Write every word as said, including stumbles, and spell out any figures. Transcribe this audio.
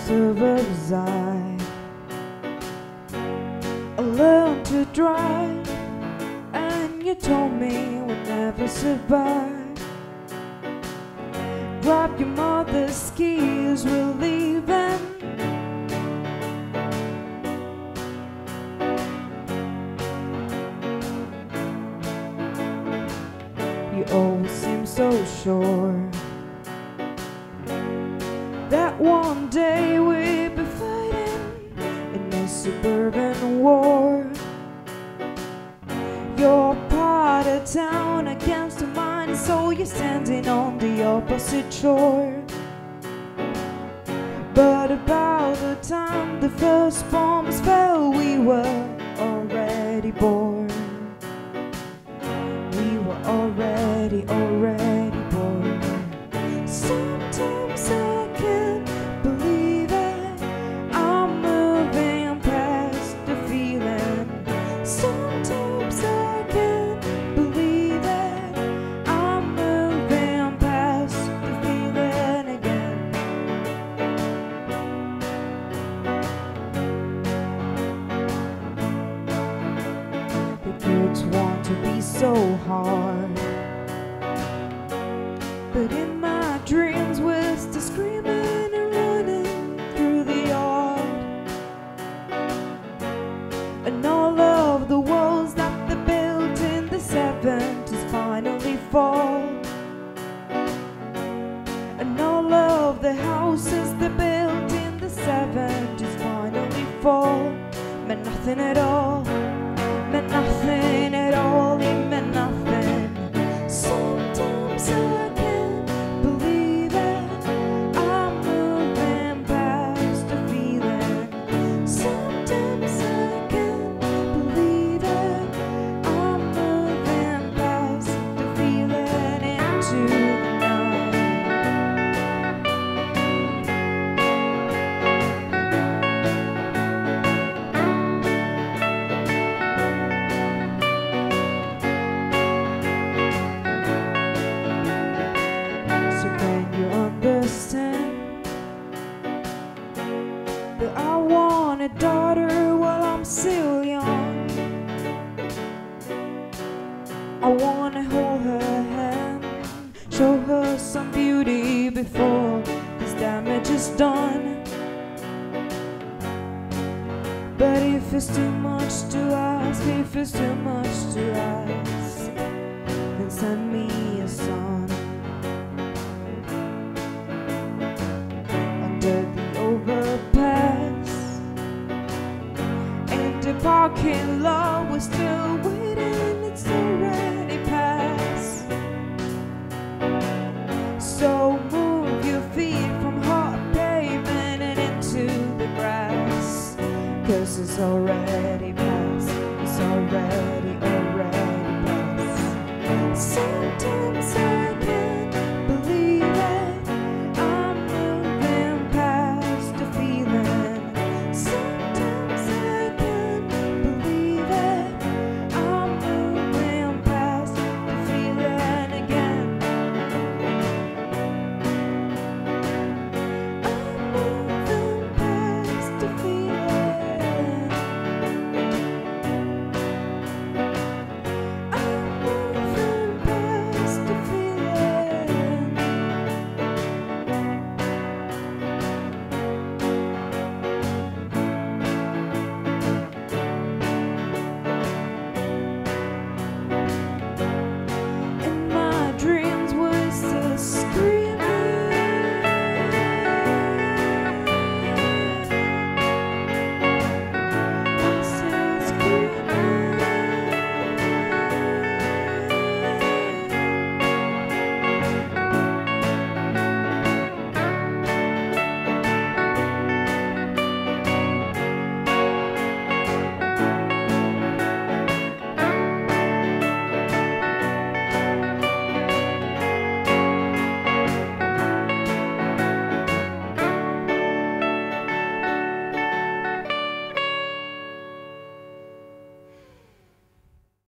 passerby's eye. I learned to drive, and you told me we'd never survive. Drop your mother's skis, we're leaving. You always seem so sure that one day we'll be fighting in a suburban war. You're part of town against mine, so you're standing on the opposite shore. But about the time the first bombs fell, we were already born. We were already, already born. Sometimes I can't believe it, I'm moving past the feeling. Sometimes I can't believe it, I'm moving past the feeling again. The kids want to be so hard, but in my dreams we're still screaming and running through the yard. And all of the walls that they built in the seventies finally fall. And all of the houses they built in the seventies finally fall. Meant nothing at all, meant nothing at all, it meant nothing. Sometimes I can't believe it, I'm moving past the feeling. Sometimes I can't believe it, I'm moving past the feeling into the night. So can you understand that I want a daughter while I'm still young? I wanna hold her hand, show her some beauty before this damage is done. But if it's too much to ask, if it's too much to ask, then send me a son. Under the overpass, in the parking lot, we're still waiting, it's already past. So move your feet from hard pavement and into the grass, 'cause it's already past, it's already, already past. Sometimes I